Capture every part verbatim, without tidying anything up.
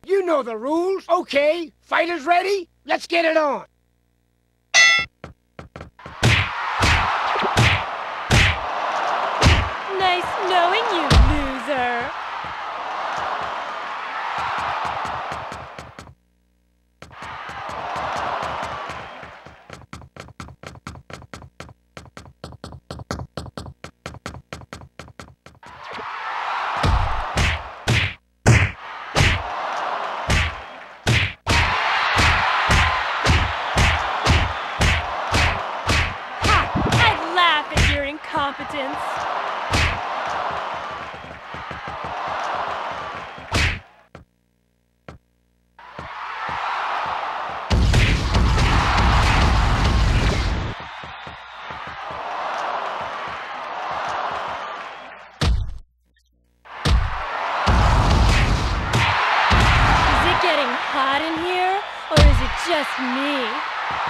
You know the rules. Okay, fighters ready? Let's get it on. Nice knowing you, loser. Incompetence. Is it getting hot in here, or is it just me?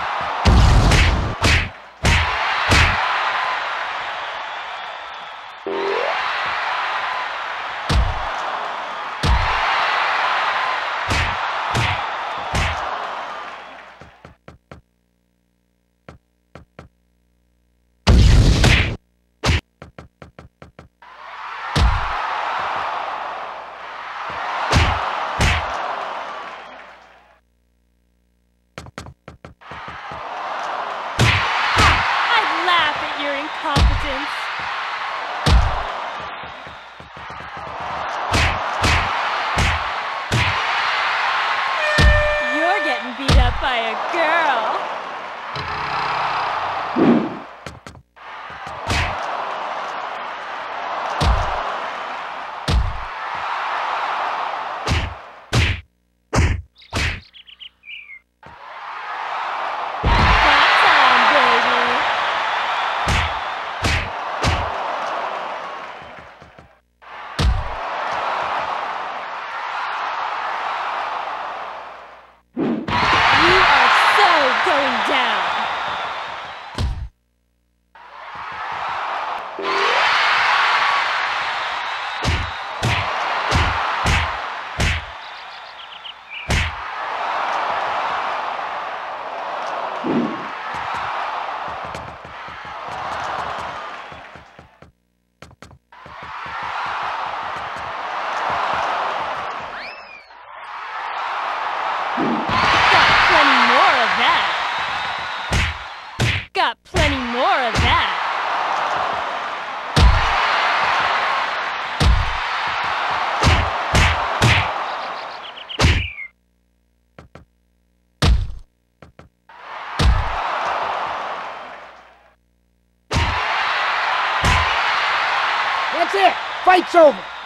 Incompetence. You're getting beat up by a girl. Got plenty more of that. That's it. Fight's over.